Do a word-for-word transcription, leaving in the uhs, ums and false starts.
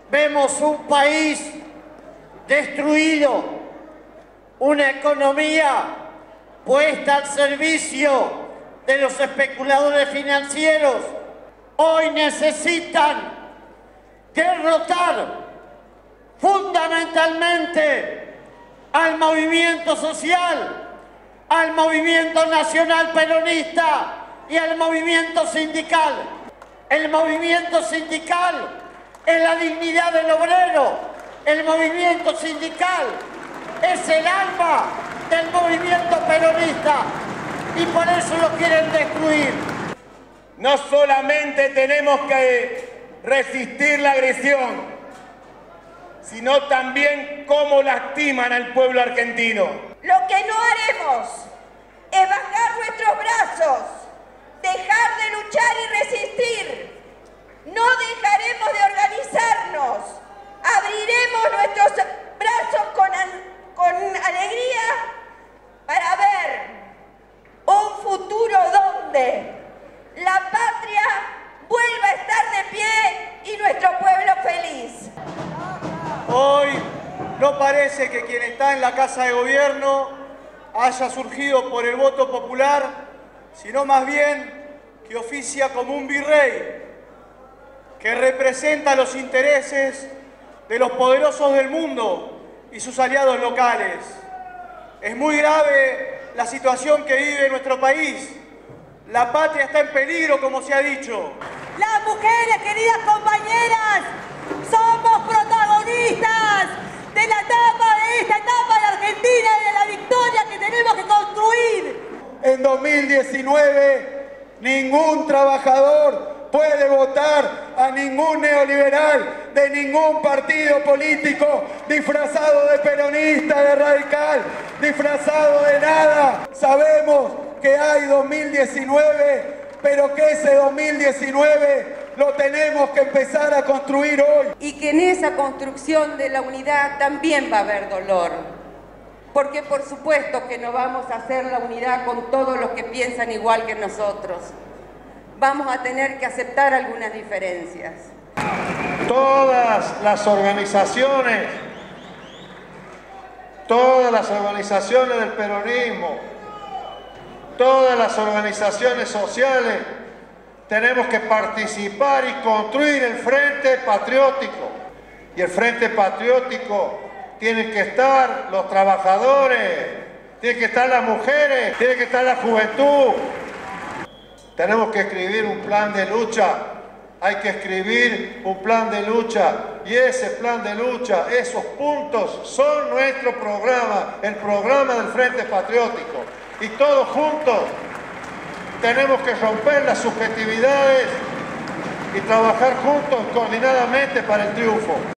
Vemos un país destruido, una economía puesta al servicio de los especuladores financieros. Hoy necesitan derrotar fundamentalmente al movimiento social, al movimiento nacional peronista y al movimiento sindical. El movimiento sindical es la dignidad del obrero, el movimiento sindical es el alma del movimiento peronista y por eso lo quieren destruir. No solamente tenemos que resistir la agresión, sino también cómo lastiman al pueblo argentino. Lo que no haremos es bajar nuestros brazos, dejar de luchar y resistir. No dejaremos de organizarnos. Abriremos nuestros brazos con, con alegría para ver un futuro donde la patria vuelva a estar de pie y nuestro pueblo feliz. Hoy no parece que quien está en la Casa de Gobierno haya surgido por el voto popular, sino más bien que oficia como un virrey que representa los intereses de los poderosos del mundo y sus aliados locales. Es muy grave la situación que vive nuestro país. La patria está en peligro, como se ha dicho. Las mujeres, queridas compañeras, somos protagonistas de la etapa, de esta etapa de Argentina y de la victoria que tenemos que construir. En dos mil diecinueve, ningún trabajador puede votar a ningún neoliberal de ningún partido político disfrazado de peronista, de radical, disfrazado de nada. Sabemos que hay dos mil diecinueve, pero que ese dos mil diecinueve lo tenemos que empezar a construir hoy. Y que en esa construcción de la unidad también va a haber dolor. Porque por supuesto que no vamos a hacer la unidad con todos los que piensan igual que nosotros. Vamos a tener que aceptar algunas diferencias. Todas las organizaciones, todas las organizaciones del peronismo, todas las organizaciones sociales, tenemos que participar y construir el Frente Patriótico. Y el Frente Patriótico tienen que estar los trabajadores, tienen que estar las mujeres, tiene que estar la juventud. Tenemos que escribir un plan de lucha, hay que escribir un plan de lucha y ese plan de lucha, esos puntos son nuestro programa, el programa del Frente Patriótico. Y todos juntos tenemos que romper las subjetividades y trabajar juntos coordinadamente para el triunfo.